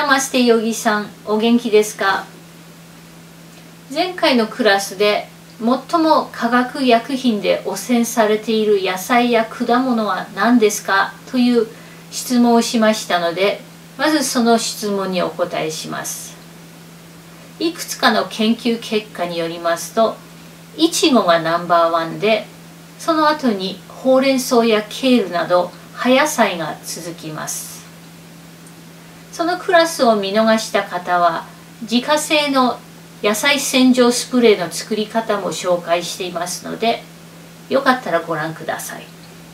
ナマステヨギさん、お元気ですか？前回のクラスで最も化学薬品で汚染されている野菜や果物は何ですかという質問をしましたので、まずその質問にお答えします。いくつかの研究結果によりますと、イチゴがナンバーワンで、その後にほうれん草やケールなど葉野菜が続きます。そのクラスを見逃した方は、自家製の野菜洗浄スプレーの作り方も紹介していますので、よかったらご覧ください。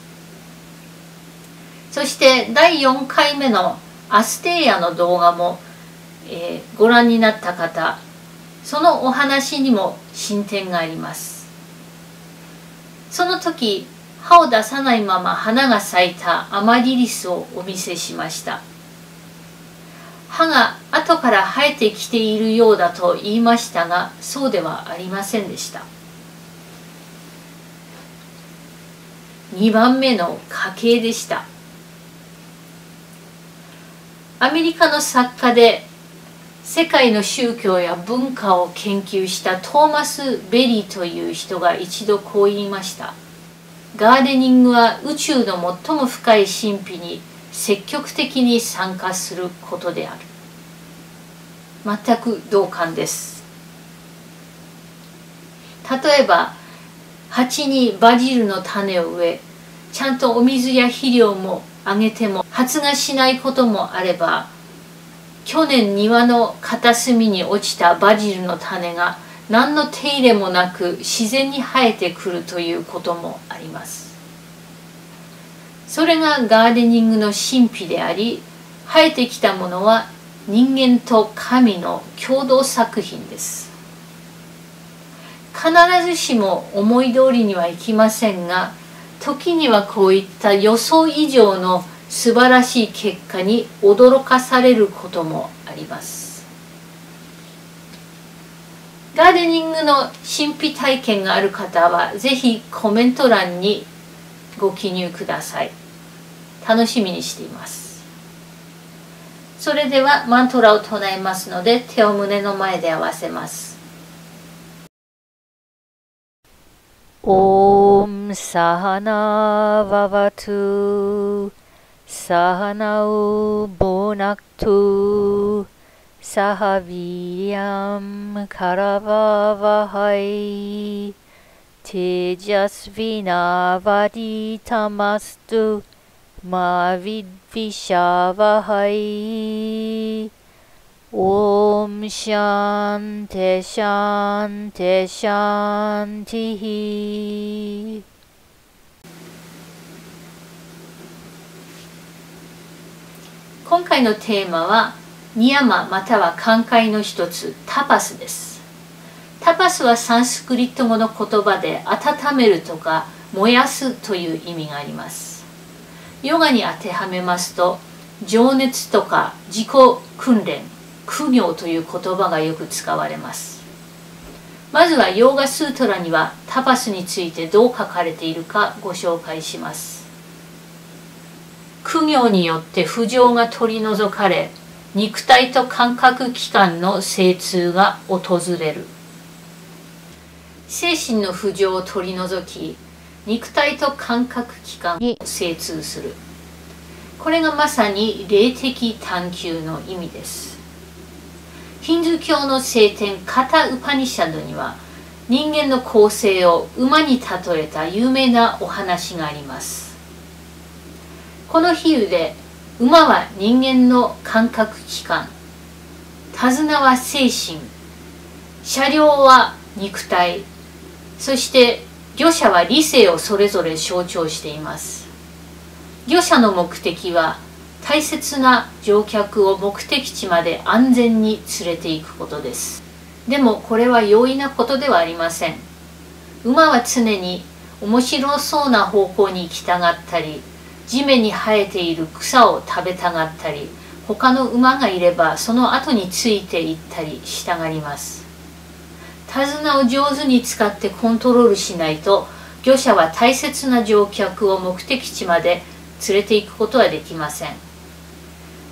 そして第4回目のアステーヤの動画も、ご覧になった方、そのお話にも進展があります。その時、葉を出さないまま花が咲いたアマリリスをお見せしました。葉が後から生えてきているようだと言いましたが、そうではありませんでした。2番目の家系でした。アメリカの作家で世界の宗教や文化を研究したトーマス・ベリーという人が一度こう言いました。ガーデニングは宇宙の最も深い神秘に積極的に参加することである。全く同感です。例えば、鉢にバジルの種を植え、ちゃんとお水や肥料もあげても発芽しないこともあれば、去年庭の片隅に落ちたバジルの種が何の手入れもなく自然に生えてくるということもあります。それがガーデニングの神秘であり、生えてきたものは人間と神の共同作品です。必ずしも思い通りにはいきませんが、時にはこういった予想以上の素晴らしい結果に驚かされることもあります。ガーデニングの神秘体験がある方は、ぜひコメント欄にご記入ください。楽しみにしています。それではマントラを唱えますので、手を胸の前で合わせます。オームサハナババトゥサハナウボナクトゥサハビリアムカラババハイテジャスヴィナバディタマストゥマヴィッヴィシャバハイオームシャンテシャンテシャンティヒ。今回のテーマはニヤマまたは寛解の一つ、タパスです。タパスはサンスクリット語の言葉で温めるとか燃やすという意味があります。ヨガに当てはめますと、情熱とか自己訓練、苦行という言葉がよく使われます。まずはヨーガスートラにはタパスについてどう書かれているかご紹介します。苦行によって不浄が取り除かれ、肉体と感覚器官の精通が訪れる。精神の不浄を取り除き、肉体と感覚器官に精通する。これがまさに霊的探求の意味です。ヒンドゥー教の聖典カタ・ウパニシャドには、人間の構成を馬に例えた有名なお話があります。この比喩で、馬は人間の感覚器官、手綱は精神、車両は肉体、そして御車は理性をそれぞれ象徴しています。御車の目的は大切な乗客を目的地まで安全に連れて行くことです。でもこれは容易なことではありません。馬は常に面白そうな方向に行きたがったり、地面に生えている草を食べたがったり、他の馬がいればその後についていったりしたがります。手綱を上手に使ってコントロールしないと、御車は大切な乗客を目的地まで連れて行くことはできません。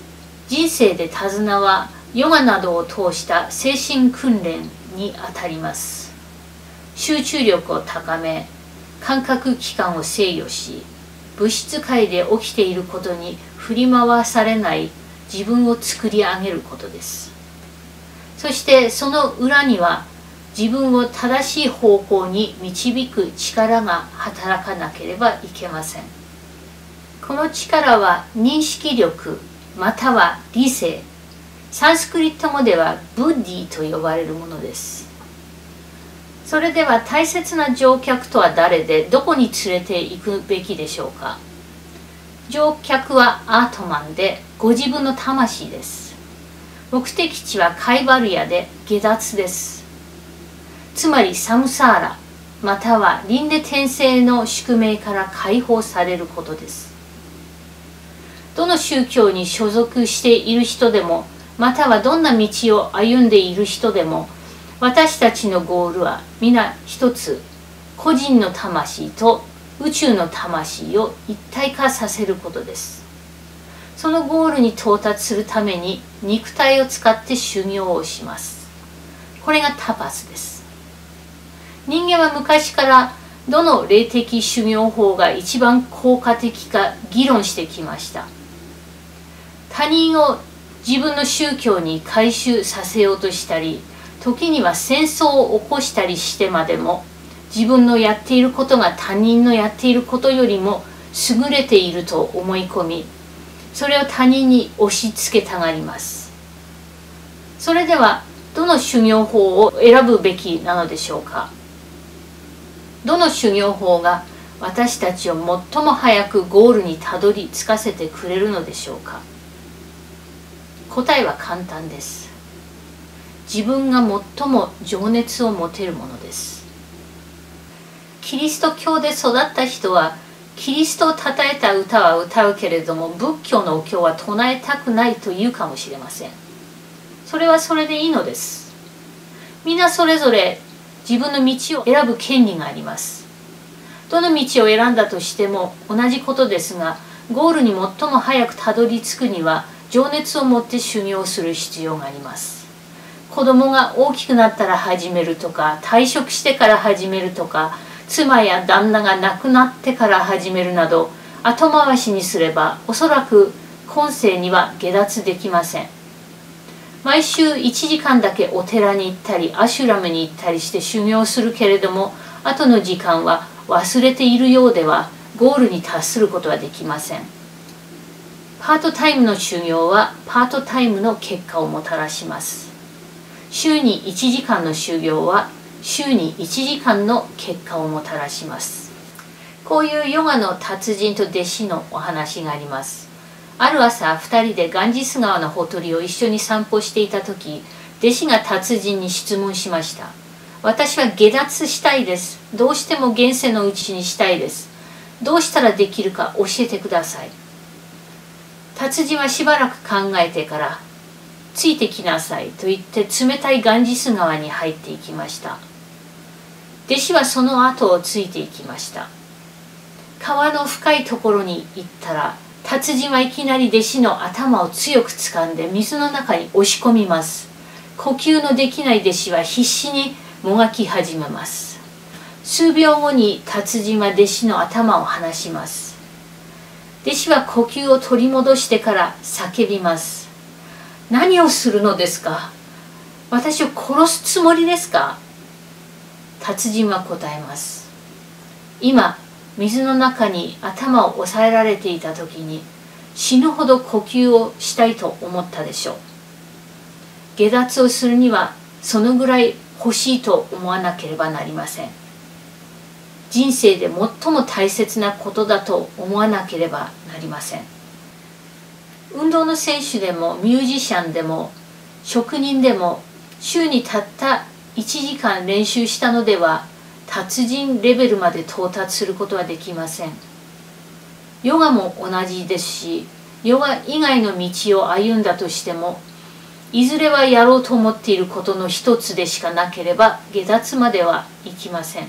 人生で手綱はヨガなどを通した精神訓練にあたります。集中力を高め、感覚器官を制御し、物質界で起きていることに振り回されない自分を作り上げることです。そしてその裏には自分を正しい方向に導く力が働かなければいけません。この力は認識力または理性、サンスクリット語ではブッディと呼ばれるものです。それでは大切な乗客とは誰でどこに連れて行くべきでしょうか。乗客はアートマンでご自分の魂です。目的地はカイバルヤで下脱です。つまりサムサーラまたは輪廻転生の宿命から解放されることです。どの宗教に所属している人でもまたはどんな道を歩んでいる人でも、私たちのゴールは皆一つ、個人の魂と宇宙の魂を一体化させることです。そのゴールに到達するために肉体を使って修行をします。これがタパスです。人間は昔からどの霊的修行法が一番効果的か議論してきました。他人を自分の宗教に改宗させようとしたり、時には戦争を起こしたりしてまでも、自分のやっていることが他人のやっていることよりも優れていると思い込み、それを他人に押し付けたがります。それではどの修行法を選ぶべきなのでしょうか。どの修行法が私たちを最も早くゴールにたどり着かせてくれるのでしょうか。答えは簡単です。自分が最も情熱を持てるものです。キリスト教で育った人はキリストを称えた歌は歌うけれども仏教のお経は唱えたくないと言うかもしれません。それはそれでいいのです。みんなそれぞれ自分の道を選ぶ権利があります。どの道を選んだとしても同じことですが、ゴールに最も早くたどり着くには情熱を持って修行する必要があります。子供が大きくなったら始めるとか、退職してから始めるとか、妻や旦那が亡くなってから始めるなど、後回しにすればおそらく今世には下脱できません。毎週1時間だけお寺に行ったりアシュラムに行ったりして修行するけれども、後の時間は忘れているようではゴールに達することはできません。パートタイムの修行はパートタイムの結果をもたらします。週に1時間の修行は週に1時間の結果をもたらします。こういうヨガの達人と弟子のお話があります。ある朝2人でガンジス川のほとりを一緒に散歩していた時、弟子が達人に質問しました。私は下脱したいです。どうしても現世のうちにしたいです。どうしたらできるか教えてください。達人はしばらく考えてから、ついてきなさいと言って冷たいガンジス川に入っていきました。弟子はその後をついていきました。川の深いところに行ったら、達人はいきなり弟子の頭を強く掴んで水の中に押し込みます。呼吸のできない弟子は必死にもがき始めます。数秒後に達人は弟子の頭を離します。弟子は呼吸を取り戻してから叫びます。何をするのですか？私を殺すつもりですか？達人は答えます。今、水の中に頭を押さえられていた時に死ぬほど呼吸をしたいと思ったでしょう。下脱をするにはそのぐらい欲しいと思わなければなりません。人生で最も大切なことだと思わなければなりません。運動の選手でもミュージシャンでも職人でも週にたった1時間練習したのでは達人レベルまで到達することはできません。ヨガも同じですし、ヨガ以外の道を歩んだとしてもいずれはやろうと思っていることの一つでしかなければ下脱まではいきません。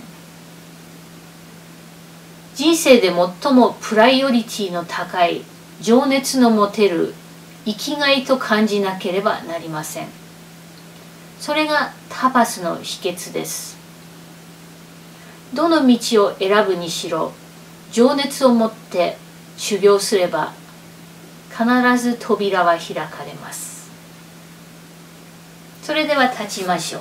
人生で最もプライオリティの高い情熱の持てる生きがいと感じなければなりません。それがタパスの秘訣です。どの道を選ぶにしろ、情熱を持って修行すれば必ず扉は開かれます。それでは立ちましょう。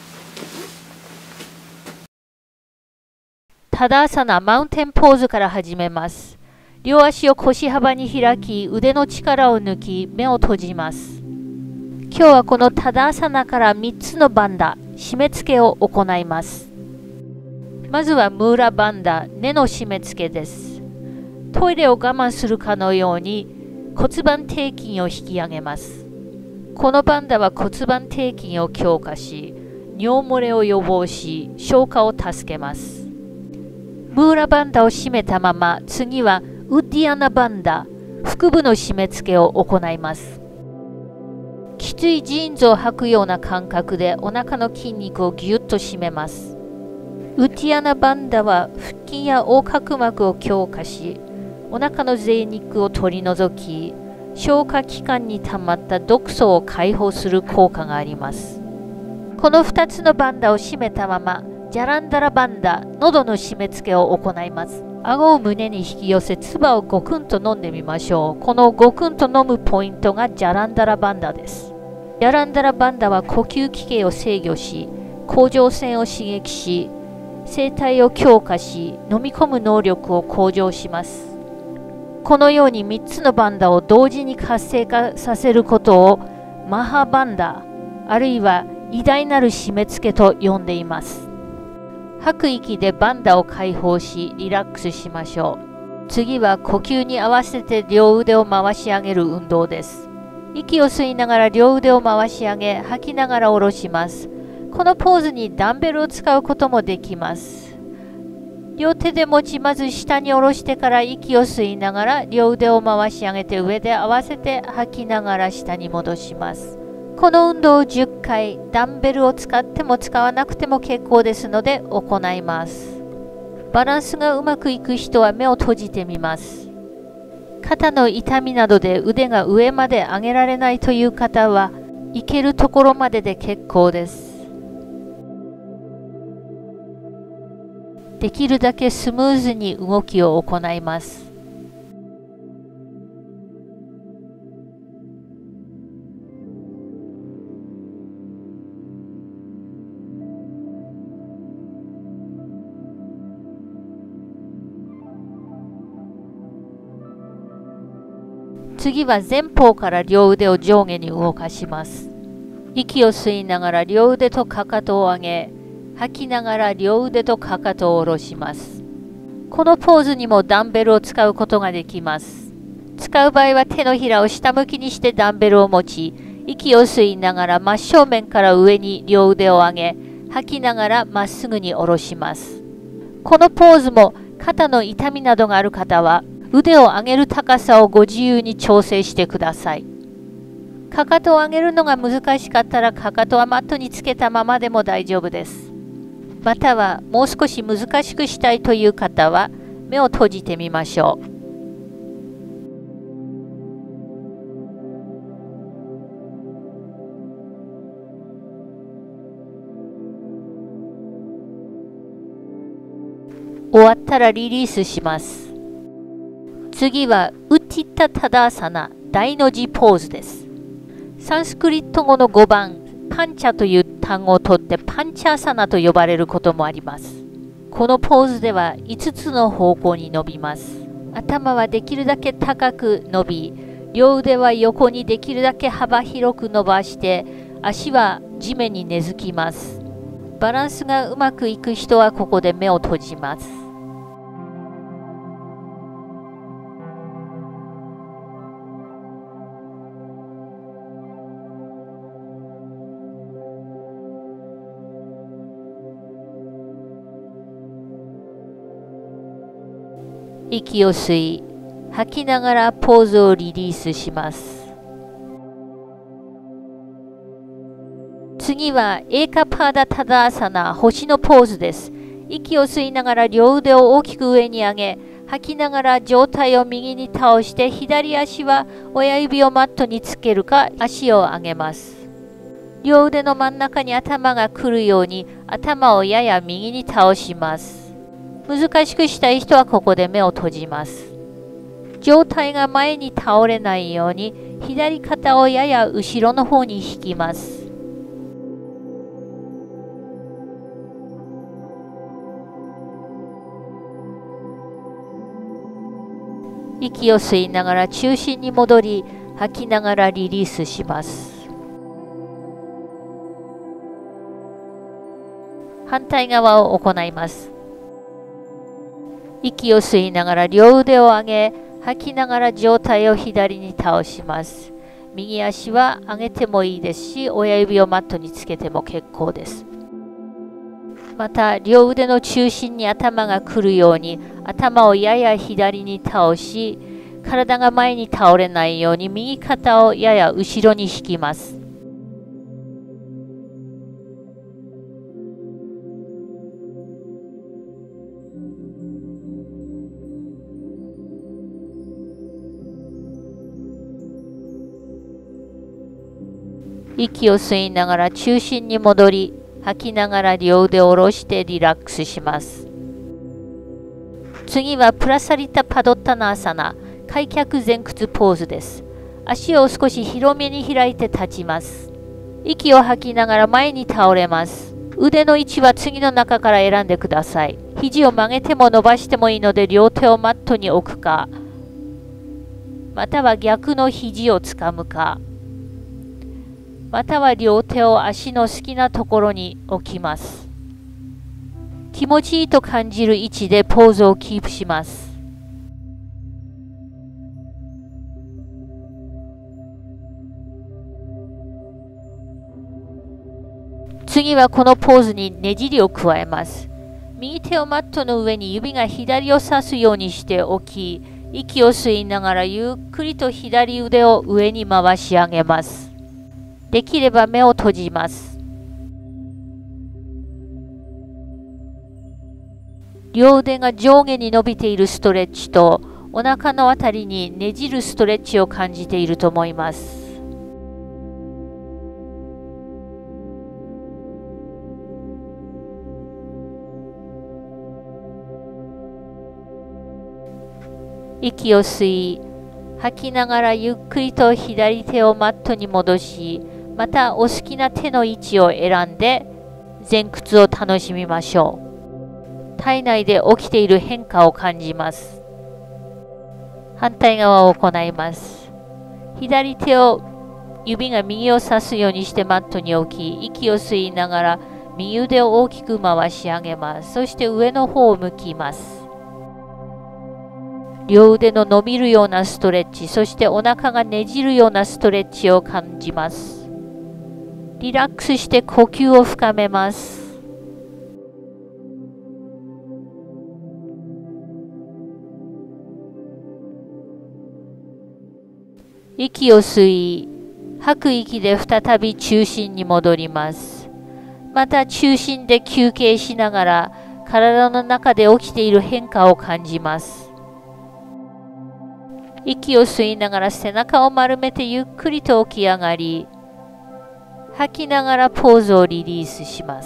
タダーサナマウンテンポーズから始めます。両足を腰幅に開き、腕の力を抜き、目を閉じます。今日はこのタダーサナから3つのバンダ、締め付けを行います。まずはムーラバンダ、根の締め付けです。トイレを我慢するかのように骨盤底筋を引き上げます。このバンダは骨盤底筋を強化し、尿漏れを予防し、消化を助けます。ムーラバンダを締めたまま、次はウッディアナバンダ、腹部の締め付けを行います。きついジーンズを履くような感覚でお腹の筋肉をぎゅっと締めます。ウッディアナバンダは腹筋や横隔膜を強化し、お腹の贅肉を取り除き、消化器官に溜まった毒素を解放する効果があります。この2つのバンダを締めたまま、ジャランダラバンダ、喉の締め付けを行います。顎を胸に引き寄せ、唾をゴクンと飲んでみましょう。このゴクンと飲むポイントがジャランダラバンダです。ジャランダラバンダは呼吸器系を制御し、甲状腺を刺激し、声帯を強化し、飲み込む能力を向上します。このように3つのバンダを同時に活性化させることをマハバンダ、あるいは偉大なる締め付けと呼んでいます。吐く息でバンダを解放し、リラックスしましょう。次は呼吸に合わせて両腕を回し上げる運動です。息を吸いながら両腕を回し上げ、吐きながら下ろします。このポーズにダンベルを使うこともできます。両手で持ち、まず下に下ろしてから息を吸いながら両腕を回し上げて、上で合わせて吐きながら下に戻します。この運動を10回、ダンベルを使っても使わなくても結構ですので行います。バランスがうまくいく人は目を閉じてみます。肩の痛みなどで腕が上まで上げられないという方は、いけるところまでで結構です。できるだけスムーズに動きを行います。次は前方から両腕を上下に動かします。息を吸いながら両腕とかかとを上げ、吐きながら両腕とかかとを下ろします。このポーズにもダンベルを使うことができます。使う場合は手のひらを下向きにしてダンベルを持ち、息を吸いながら真正面から上に両腕を上げ、吐きながらまっすぐに下ろします。このポーズも肩の痛みなどがある方は、腕を上げる高さをご自由に調整してください。かかとを上げるのが難しかったら、かかとはマットにつけたままでも大丈夫です。またはもう少し難しくしたいという方は目を閉じてみましょう。終わったらリリースします。次はウッティッタタダーサナ、大の字ポーズです。サンスクリット語の5番、パンチャという単語を取ってパンチャーサナと呼ばれることもあります。このポーズでは5つの方向に伸びます。頭はできるだけ高く伸び、両腕は横にできるだけ幅広く伸ばして、足は地面に根付きます。バランスがうまくいく人はここで目を閉じます。息を吸い、吐きながらポーズをリリースします。次はエーカパーダタダーサナ、星のポーズです。 息を吸いながら両腕を大きく上に上げ、吐きながら上体を右に倒して、左足は親指をマットにつけるか足を上げます。両腕の真ん中に頭が来るように頭をやや右に倒します。難しくしたい人はここで目を閉じます。上体が前に倒れないように左肩をやや後ろの方に引きます。息を吸いながら中心に戻り、吐きながらリリースします。反対側を行います。息を吸いながら両腕を上げ、吐きながら上体を左に倒します。右足は上げてもいいですし、親指をマットにつけても結構です。また、両腕の中心に頭が来るように、頭をやや左に倒し、体が前に倒れないように右肩をやや後ろに引きます。息を吸いながら中心に戻り、吐きながら両腕を下ろしてリラックスします。次はプラサリタパドッタナーサナ、開脚前屈ポーズです。足を少し広めに開いて立ちます。息を吐きながら前に倒れます。腕の位置は次の中から選んでください。肘を曲げても伸ばしてもいいので両手をマットに置くか、または逆の肘をつかむか、または両手を足の好きなところに置きます。気持ちいいと感じる位置でポーズをキープします。次はこのポーズにねじりを加えます。右手をマットの上に指が左を指すようにして置き、息を吸いながらゆっくりと左腕を上に回し上げます。できれば目を閉じます。両腕が上下に伸びているストレッチとお腹のあたりにねじるストレッチを感じていると思います。息を吸い、吐きながらゆっくりと左手をマットに戻し、またお好きな手の位置を選んで前屈を楽しみましょう。体内で起きている変化を感じます。反対側を行います。左手を指が右を指すようにしてマットに置き、息を吸いながら右腕を大きく回し上げます。そして上の方を向きます。両腕の伸びるようなストレッチ、そしてお腹がねじるようなストレッチを感じます。リラックスして呼吸を深めます。息を吸い、吐く息で再び中心に戻ります。また中心で休憩しながら体の中で起きている変化を感じます。息を吸いながら背中を丸めてゆっくりと起き上がり、吐きながらポーズをリリースします。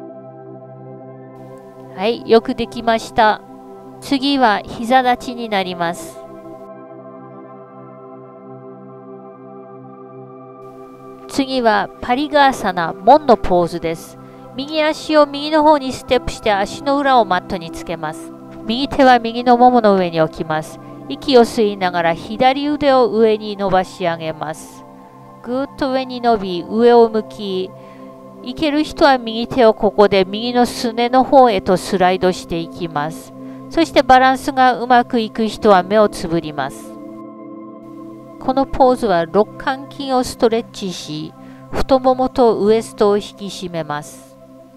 はい、よくできました。次は膝立ちになります。次はパリガーサナ、門のポーズです。右足を右の方にステップして足の裏をマットにつけます。右手は右のももの上に置きます。息を吸いながら左腕を上に伸ばし上げます。ぐーっと上に伸び、上を向き、いける人は右手をここで右のすねの方へとスライドしていきます。そしてバランスがうまくいく人は目をつぶります。このポーズは肋間筋をストレッチし、太ももとウエストを引き締めます。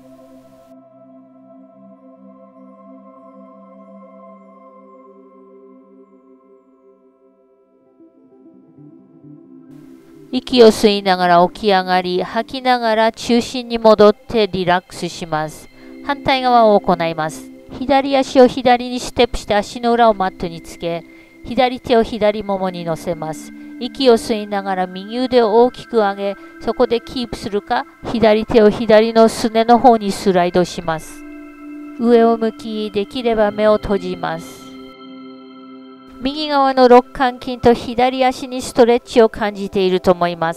息を吸いながら起き上がり、吐きながら中心に戻ってリラックスします。 反対側を行います。左足を左にステップして足の裏をマットにつけ、左手を左ももに乗せます。息を吸いながら右腕を大きく上げ、そこでキープするか、左手を左のすねの方にスライドします。上を向き、できれば目を閉じます。右側の肋間筋と左足にストレッチを感じていると思います。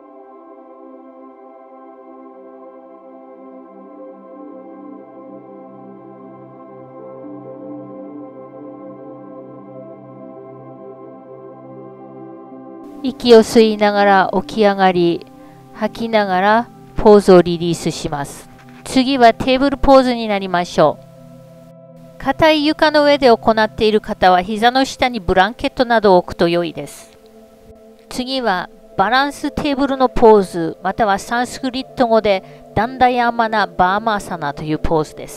息を吸いながら起き上がり、吐きながらポーズをリリースします。次はテーブルポーズになりましょう。硬い床の上で行っている方は膝の下にブランケットなどを置くと良いです。次はバランステーブルのポーズ、またはサンスクリット語でダンダヤーマナ・バーマーサナというポーズです。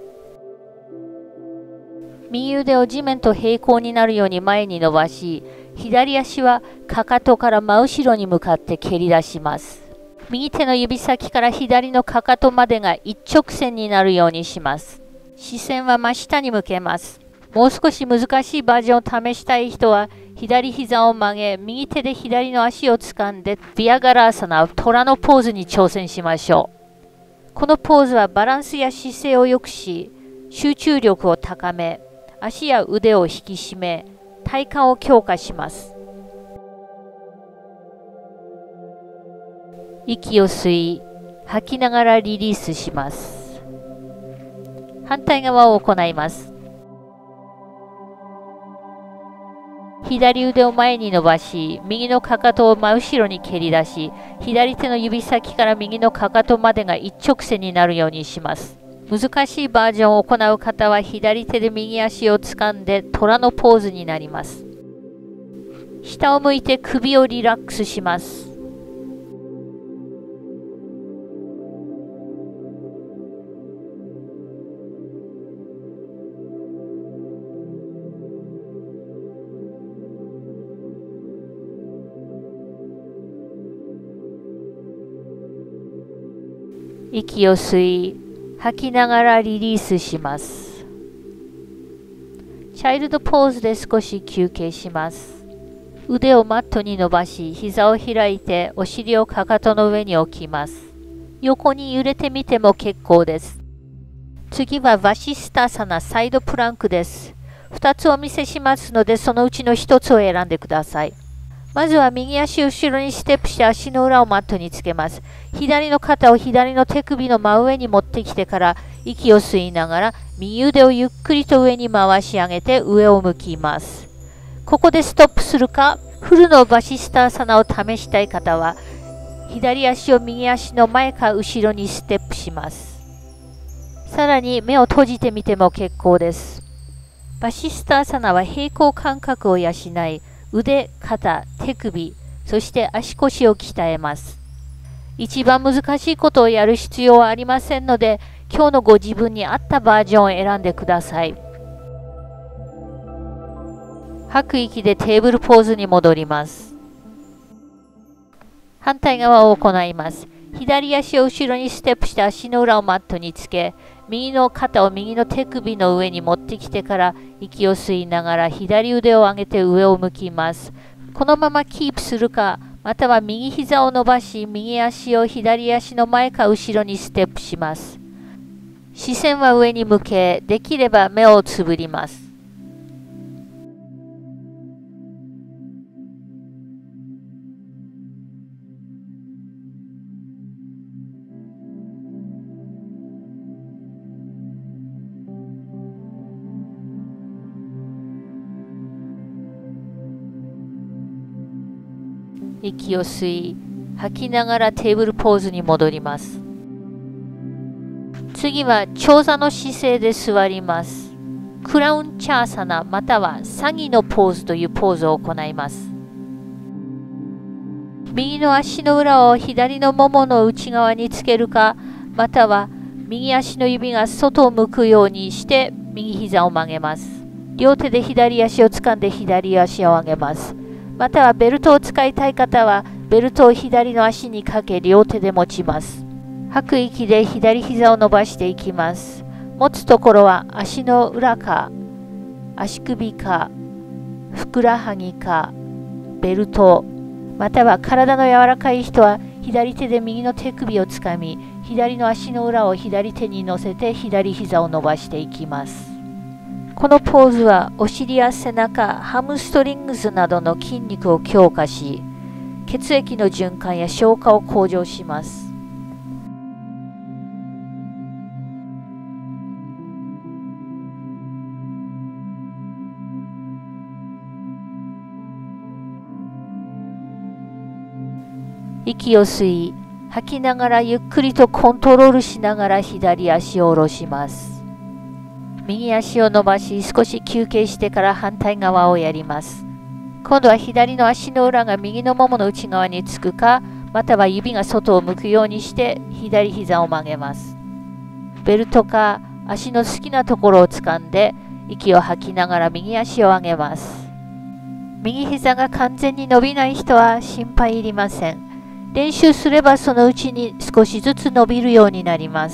右腕を地面と平行になるように前に伸ばし、左足はかかとから真後ろに向かって蹴り出します。右手の指先から左のかかとまでが一直線になるようにします。視線は真下に向けます。もう少し難しいバージョンを試したい人は、左膝を曲げ、右手で左の足を掴んで、ビアガラーサナ、虎のポーズに挑戦しましょう。このポーズはバランスや姿勢を良くし、集中力を高め、足や腕を引き締め、体幹を強化します。息を吸い、吐きながらリリースします。反対側を行います。左腕を前に伸ばし、右のかかとを真後ろに蹴り出し、左手の指先から右のかかとまでが一直線になるようにします。難しいバージョンを行う方は左手で右足を掴んで虎のポーズになります。下を向いて首をリラックスします。息を吸い、吐きながらリリースします。チャイルドポーズで少し休憩します。腕をマットに伸ばし、膝を開いてお尻をかかとの上に置きます。横に揺れてみても結構です。次はヴァシスターサナサイドプランクです。2つお見せしますので、そのうちの1つを選んでください。まずは右足を後ろにステップして足の裏をマットにつけます。左の肩を左の手首の真上に持ってきてから息を吸いながら右腕をゆっくりと上に回し上げて上を向きます。ここでストップするか、フルのバシスターサナを試したい方は左足を右足の前か後ろにステップします。さらに目を閉じてみても結構です。バシスターサナは平行感覚を養い、腕、肩、手首、そして足腰を鍛えます。一番難しいことをやる必要はありませんので、今日のご自分に合ったバージョンを選んでください。吐く息でテーブルポーズに戻ります。反対側を行います。左足を後ろにステップして足の裏をマットにつけ、右の肩を右の手首の上に持ってきてから息を吸いながら左腕を上げて上を向きます。このままキープするか、または右膝を伸ばし右足を左足の前か後ろにステップします。視線は上に向け、できれば目をつぶります。息を吸い、吐きながらテーブルポーズに戻ります。次は長座の姿勢で座ります。クラウンチャーサナまたはサギのポーズというポーズを行います。右の足の裏を左のももの内側につけるか、または右足の指が外を向くようにして右膝を曲げます。両手で左足を掴んで左足を上げます。またはベルトを使いたい方はベルトを左の足にかけ両手で持ちます。 吐く息で左膝を伸ばしていきます。持つところは足の裏か、足首か、ふくらはぎか、ベルト、または体の柔らかい人は左手で右の手首をつかみ、左の足の裏を左手に乗せて左膝を伸ばしていきます。このポーズはお尻や背中、ハムストリングスなどの筋肉を強化し、血液の循環や消化を向上します。息を吸い、吐きながらゆっくりとコントロールしながら左足を下ろします。右足を伸ばし少し休憩してから反対側をやります。今度は左の足の裏が右のももの内側につくか、または指が外を向くようにして左膝を曲げます。ベルトか足の好きなところを掴んで息を吐きながら右足を上げます。右膝が完全に伸びない人は心配いりません。練習すればそのうちに少しずつ伸びるようになります。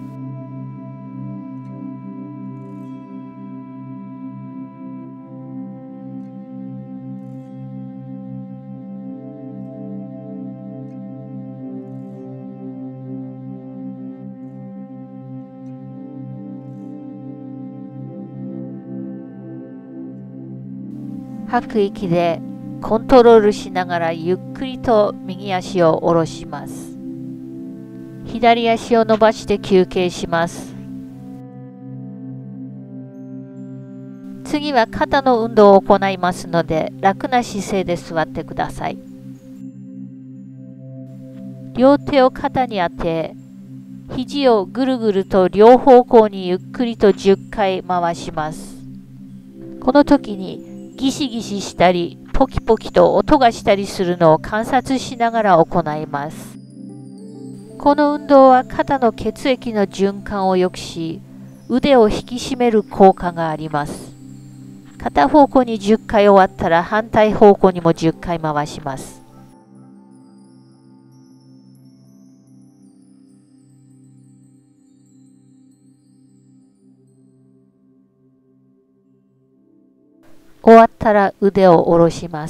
吐く息でコントロールしながらゆっくりと右足を下ろします。左足を伸ばして休憩します。次は肩の運動を行いますので、楽な姿勢で座ってください。両手を肩に当て、肘をぐるぐると両方向にゆっくりと10回回します。この時にギシギシしたり、ポキポキと音がしたりするのを観察しながら行います。この運動は肩の血液の循環を良くし、腕を引き締める効果があります。片方向に10回終わったら反対方向にも10回回します。終わったら腕を下ろします。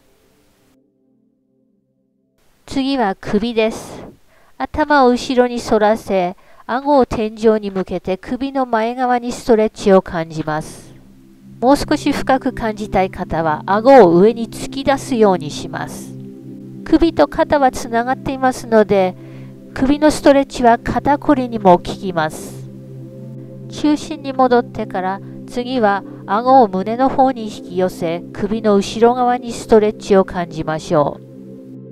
次は首です。頭を後ろに反らせ、顎を天井に向けて首の前側にストレッチを感じます。もう少し深く感じたい方は顎を上に突き出すようにします。首と肩はつながっていますので、首のストレッチは肩こりにも効きます。中心に戻ってから次は顎を胸の方に引き寄せ、首の後ろ側にストレッチを感じましょう。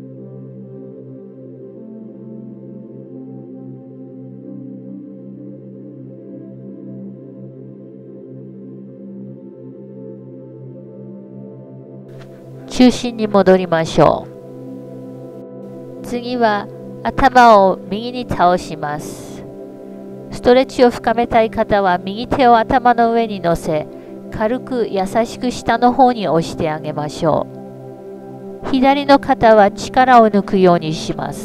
中心に戻りましょう。次は頭を右に倒します。ストレッチを深めたい方は右手を頭の上に乗せ、軽く優しく下の方に押してあげましょう。左の肩は力を抜くようにします。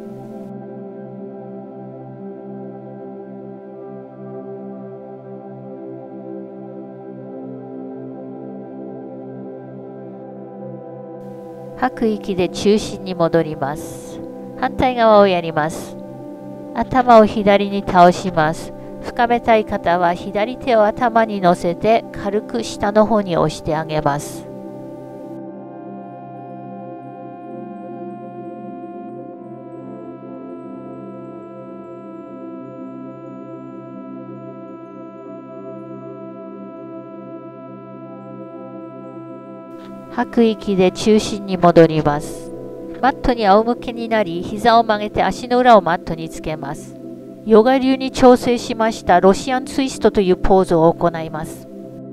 吐く息で中心に戻ります。反対側をやります。頭を左に倒します。深めたい方は左手を頭に乗せて軽く下の方に押してあげます。吐く息で中心に戻ります。マットに仰向けになり、膝を曲げて足の裏をマットにつけます。ヨガ流に調整しましたロシアンツイストというポーズを行います。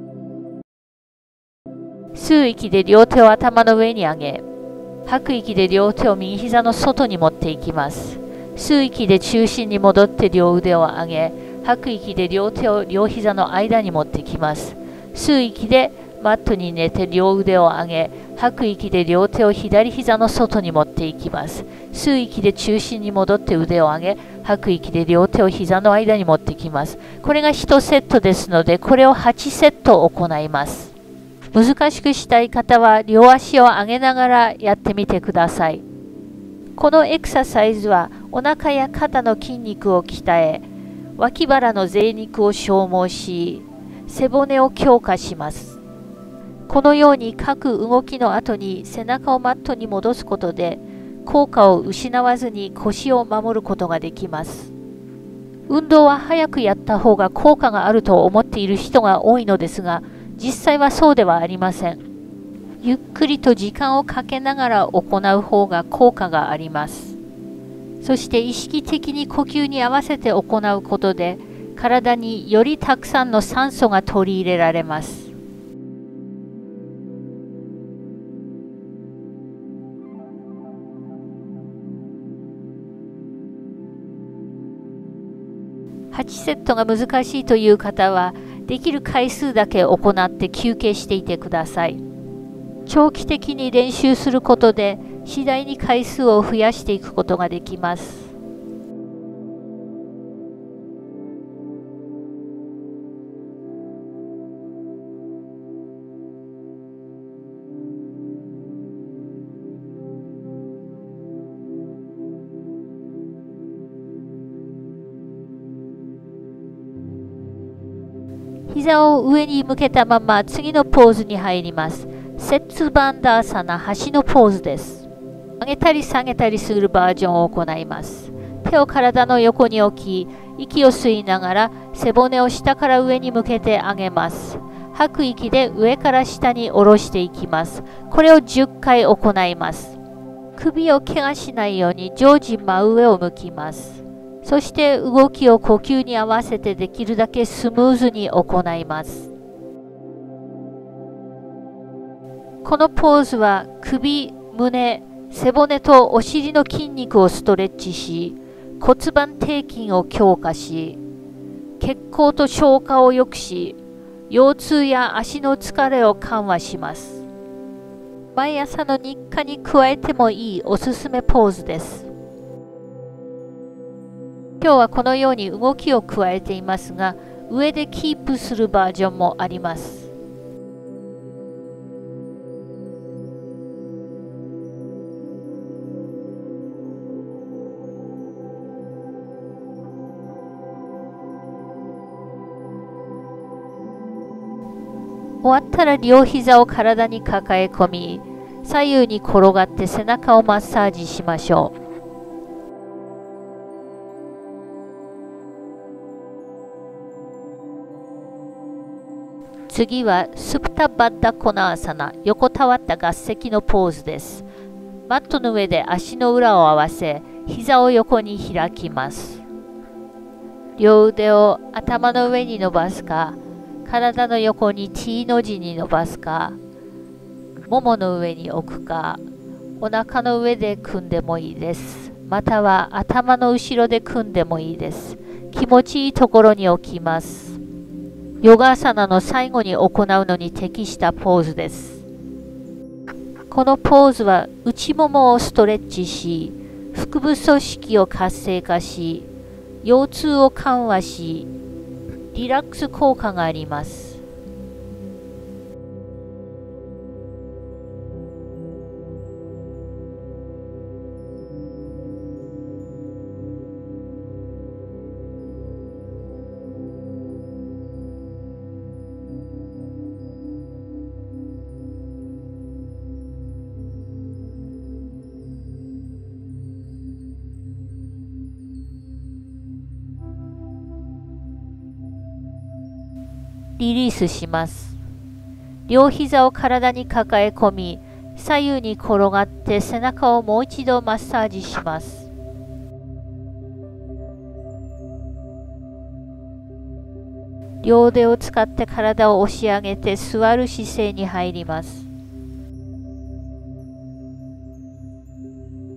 吸う息で両手を頭の上に上げ、吐く息で両手を右膝の外に持っていきます。吸う息で中心に戻って両腕を上げ、吐く息で両手を両膝の間に持ってきます。吸う息でマットに寝て両腕を上げ、吐く息で両手を左膝の外に持っていきます。吸う息で中心に戻って腕を上げ、吐く息で両手を膝の間に持ってきます。これが1セットですので、これを8セット行います。難しくしたい方は両足を上げながらやってみてください。このエクササイズはお腹や肩の筋肉を鍛え、脇腹の贅肉を消耗し、背骨を強化します。このように各動きの後に背中をマットに戻すことで、効果を失わずに腰を守ることができます。運動は早くやった方が効果があると思っている人が多いのですが、実際はそうではありません。ゆっくりと時間をかけながら行う方が効果があります。そして意識的に呼吸に合わせて行うことで、体によりたくさんの酸素が取り入れられます。8セットが難しいという方は、できる回数だけ行って休憩していてください。長期的に練習することで、次第に回数を増やしていくことができます。膝を上に向けたまま次のポーズに入ります。セッツバンダーサナ橋のポーズです。上げたり下げたりするバージョンを行います。手を体の横に置き、息を吸いながら背骨を下から上に向けて上げます。吐く息で上から下に下ろしていきます。これを10回行います。首を怪我しないように常時真上を向きます。そして動きを呼吸に合わせてできるだけスムーズに行います。このポーズは首、胸、背骨とお尻の筋肉をストレッチし、骨盤底筋を強化し、血行と消化を良くし、腰痛や足の疲れを緩和します。毎朝の日課に加えてもいいおすすめポーズです。今日はこのように動きを加えていますが、上でキープするバージョンもあります。終わったら両膝を体に抱え込み、左右に転がって背中をマッサージしましょう。次はスプタバッダコナーサナ、横たわった合席のポーズです。マットの上で足の裏を合わせ、膝を横に開きます。両腕を頭の上に伸ばすか、体の横に T の字に伸ばすか、ももの上に置くか、お腹の上で組んでもいいです。または頭の後ろで組んでもいいです。気持ちいいところに置きます。ヨガアサナの最後に行うのに適したポーズです。このポーズは内ももをストレッチし、腹部組織を活性化し、腰痛を緩和し、リラックス効果があります。リリースします。両膝を体に抱え込み、左右に転がって背中をもう一度マッサージします。両腕を使って体を押し上げて座る姿勢に入ります。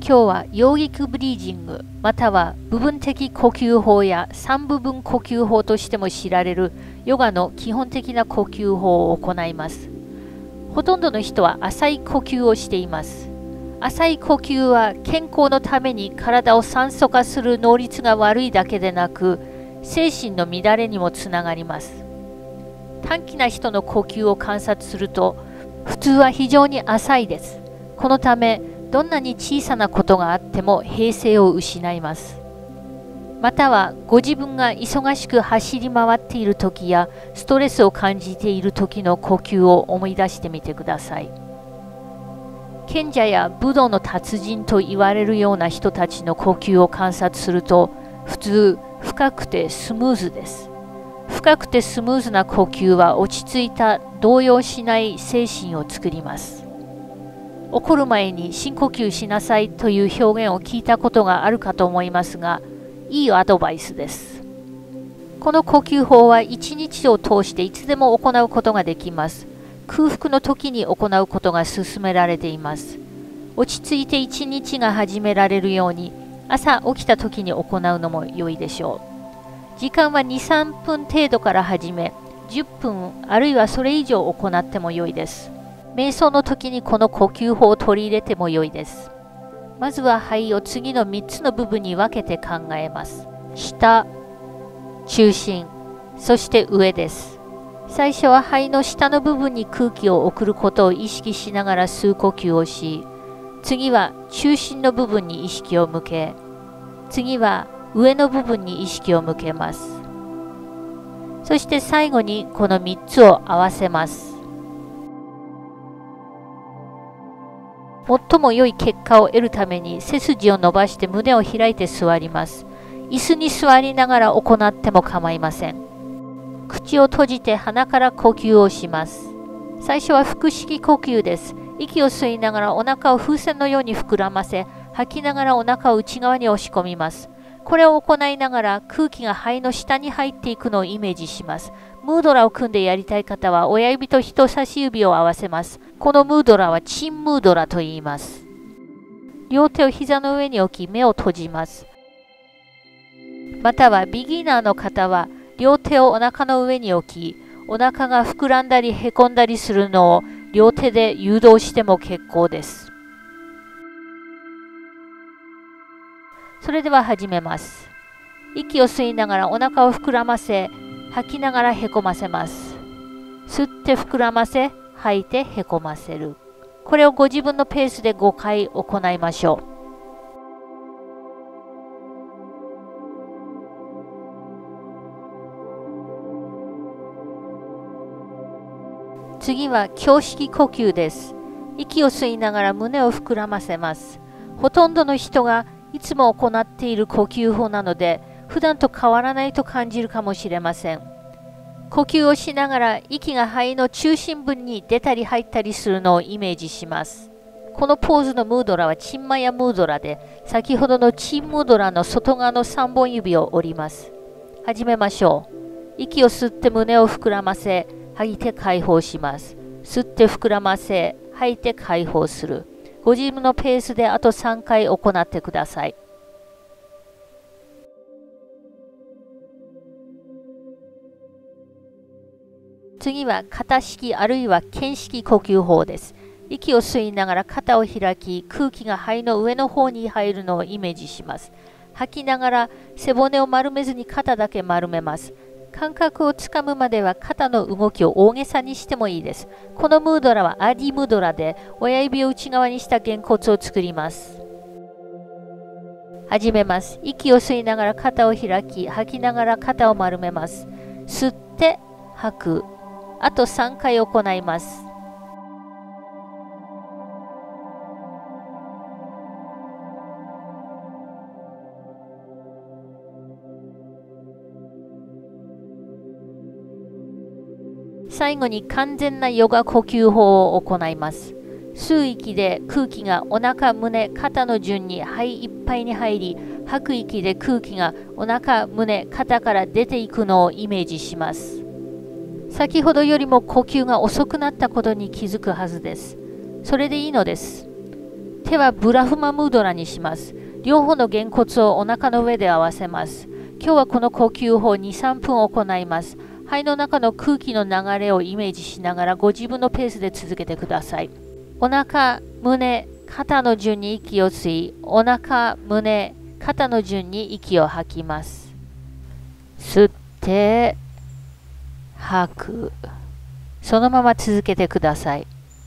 今日はヨーギックブリージングまたは部分的呼吸法や3部分呼吸法としても知られるヨガの基本的な呼吸法を行います。ほとんどの人は浅い呼吸をしています。浅い呼吸は健康のために体を酸素化する能率が悪いだけでなく、精神の乱れにもつながります。短気な人の呼吸を観察すると、普通は非常に浅いです。このため、どんなに小さなことがあっても平静を失います。またはご自分が忙しく走り回っている時やストレスを感じている時の呼吸を思い出してみてください。賢者や武道の達人と言われるような人たちの呼吸を観察すると、普通深くてスムーズです。深くてスムーズな呼吸は落ち着いた動揺しない精神を作ります。怒る前に深呼吸しなさいという表現を聞いたことがあるかと思いますが、いいアドバイスです。この呼吸法は一日を通していつでも行うことができます。空腹の時に行うことが勧められています。落ち着いて一日が始められるように、朝起きた時に行うのも良いでしょう。時間は2、3分程度から始め、10分あるいはそれ以上行っても良いです。瞑想の時にこの呼吸法を取り入れても良いです。まずは肺を次の3つの部分に分けて考えます。下、中心、そして上です。最初は肺の下の部分に空気を送ることを意識しながら吸う呼吸をし、次は中心の部分に意識を向け、次は上の部分に意識を向けます。そして最後にこの3つを合わせます。最も良い結果を得るために背筋を伸ばして胸を開いて座ります。椅子に座りながら行っても構いません。口を閉じて鼻から呼吸をします。最初は腹式呼吸です。息を吸いながらお腹を風船のように膨らませ、吐きながらお腹を内側に押し込みます。これを行いながら空気が肺の下に入っていくのをイメージします。ムードラを組んでやりたい方は親指と人差し指を合わせます。このムードラはチンムードラと言います。両手を膝の上に置き目を閉じます。またはビギナーの方は両手をお腹の上に置き、お腹が膨らんだりへこんだりするのを両手で誘導しても結構です。それでは始めます。息を吸いながらお腹を膨らませ、吐きながらへこませます。吸って膨らませ、吐いてへこませる。これをご自分のペースで5回行いましょう。次は胸式呼吸です。息を吸いながら胸を膨らませます。ほとんどの人がいつも行っている呼吸法なので、普段と変わらないと感じるかもしれません。呼吸をしながら息が肺の中心部に出たり入ったりするのをイメージします。このポーズのムードラはチンマヤムードラで、先ほどのチンムードラの外側の3本指を折ります。始めましょう。息を吸って胸を膨らませ、吐いて解放します。吸って膨らませ、吐いて解放する。ご自分のペースであと3回行ってください。次は肩式あるいは肩式呼吸法です。息を吸いながら肩を開き、空気が肺の上の方に入るのをイメージします。吐きながら背骨を丸めずに肩だけ丸めます。感覚をつかむまでは肩の動きを大げさにしてもいいです。このムードラはアディムードラで、親指を内側にしたげんこつを作ります。始めます。息を吸いながら肩を開き、吐きながら肩を丸めます。吸って吐く。あと3回行います。最後に完全なヨガ呼吸法を行います。吸う息で空気がお腹、胸、肩の順に肺いっぱいに入り、吐く息で空気がお腹、胸、肩から出ていくのをイメージします。先ほどよりも呼吸が遅くなったことに気づくはずです。それでいいのです。 手はブラフマムードラにします。両方のげんこつをお腹の上で合わせます。今日はこの呼吸法を2、3分行います。肺の中の空気の流れをイメージしながらご自分のペースで続けてください。お腹、胸、肩の順に息を吸い、お腹、胸、肩の順に息を吐きます。吸って、吐く。そのまま続けてください。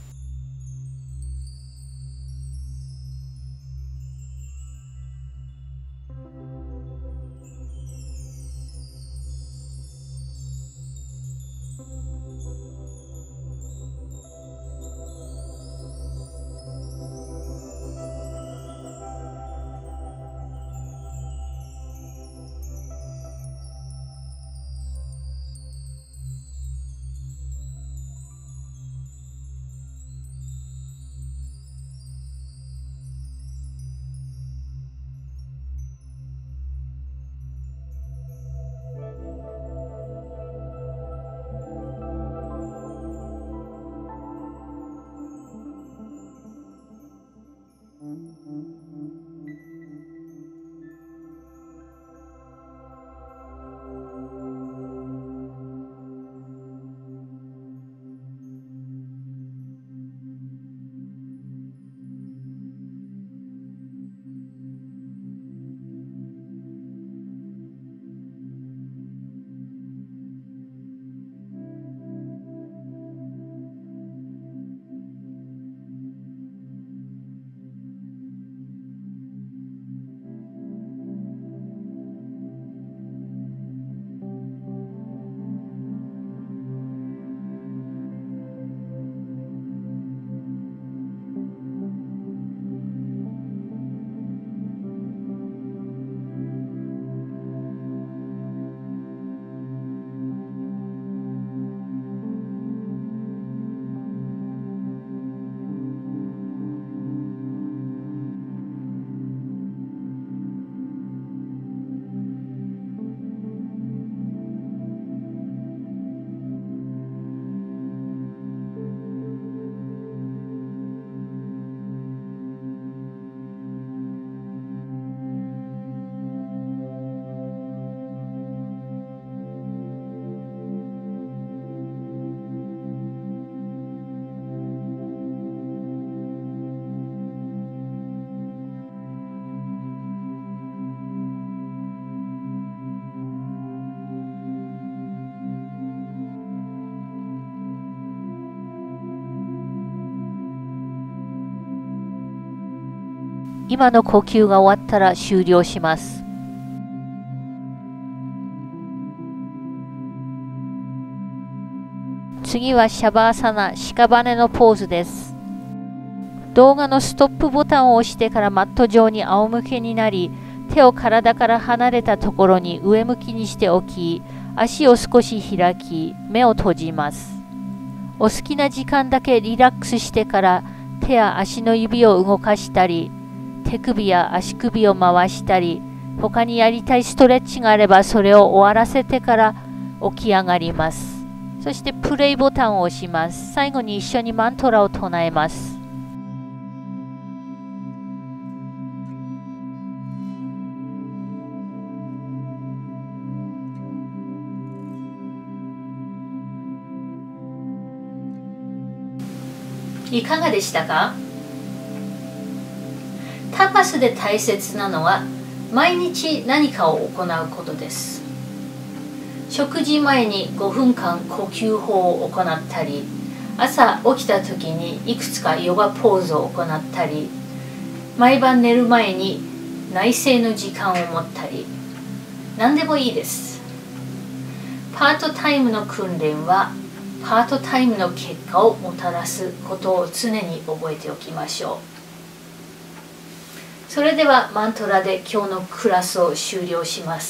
今の呼吸が終わったら終了します。次はシャバーサナ、屍のポーズです。動画のストップボタンを押してからマット上に仰向けになり、手を体から離れたところに上向きにしておき、足を少し開き、目を閉じます。お好きな時間だけリラックスしてから手や足の指を動かしたり、手首や足首を回したり、他にやりたいストレッチがあればそれを終わらせてから起き上がります。そしてプレイボタンを押します。最後に一緒にマントラを唱えます。いかがでしたか？タパスで大切なのは毎日何かを行うことです。食事前に5分間呼吸法を行ったり、朝起きた時にいくつかヨガポーズを行ったり、毎晩寝る前に内省の時間を持ったり、何でもいいです。パートタイムの訓練はパートタイムの結果をもたらすことを常に覚えておきましょう。それではマントラで今日のクラスを終了します。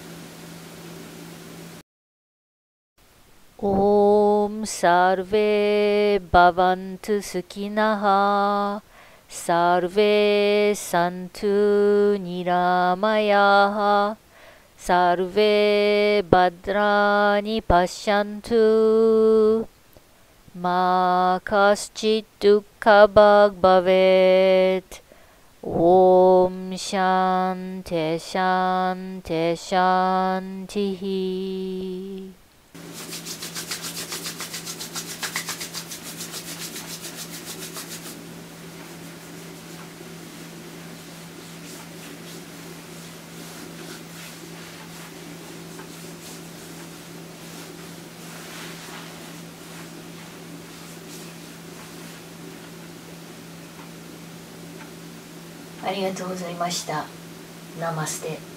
オームサルベババントスキナハサルベサントゥニラマヤハサルベバドラニパシャントゥ मा कश्चित् दुःखभाग् भवेत्। ॐ शान्ति शान्ति शान्तिः।ありがとうございました。ナマステ。